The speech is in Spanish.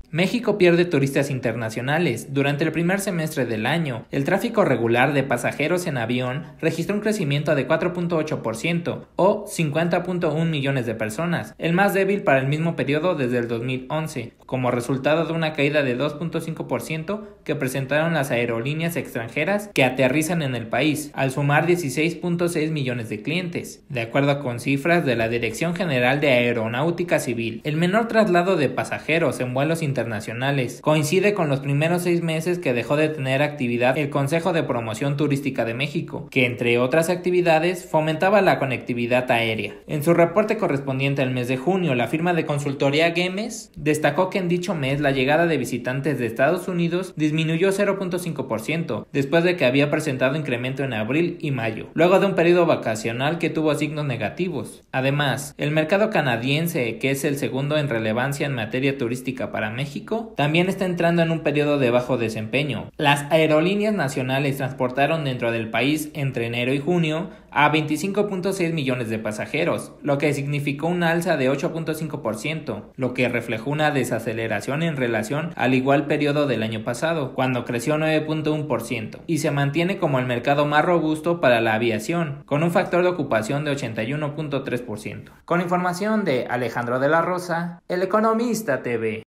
México pierde turistas internacionales. Durante el primer semestre del año, el tráfico regular de pasajeros en avión registró un crecimiento de 4.8% o 50.1 millones de personas, el más débil para el mismo periodo desde el 2011, como resultado de una caída de 2.5% que presentaron las aerolíneas extranjeras que aterrizan en el país, al sumar 16.6 millones de clientes. De acuerdo con cifras de la Dirección General de Aeronáutica Civil, el menor traslado de pasajeros en vuelos internacionales coincide con los primeros 6 meses que dejó de tener actividad el Consejo de Promoción Turística de México, que entre otras actividades fomentaba la conectividad aérea. En su reporte correspondiente al mes de junio, la firma de consultoría Gemes destacó que en dicho mes la llegada de visitantes de Estados Unidos disminuyó 0.5%, después de que había presentado incremento en abril y mayo, luego de un periodo vacacional que tuvo signos negativos. Además, el mercado canadiense, que es el segundo en relevancia en materia turística para México, también está entrando en un periodo de bajo desempeño. Las aerolíneas nacionales transportaron dentro del país entre enero y junio a 25.6 millones de pasajeros, lo que significó una alza de 8.5%, lo que reflejó una desaceleración en relación al igual periodo del año pasado, cuando creció 9.1%, y se mantiene como el mercado más robusto para la aviación, con un factor de ocupación de 81.3%. Con información de Alejandro de la Rosa, El Economista TV.